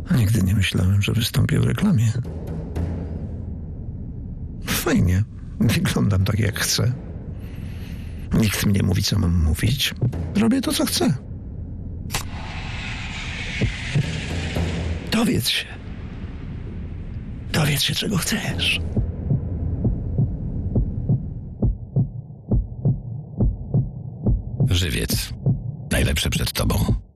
Nigdy nie myślałem, że wystąpię w reklamie. Fajnie. Wyglądam tak, jak chcę. Nikt mi nie mówi, co mam mówić. Robię to, co chcę. Dowiedz się. Dowiedz się, czego chcesz. Żywiec. Najlepsze przed tobą.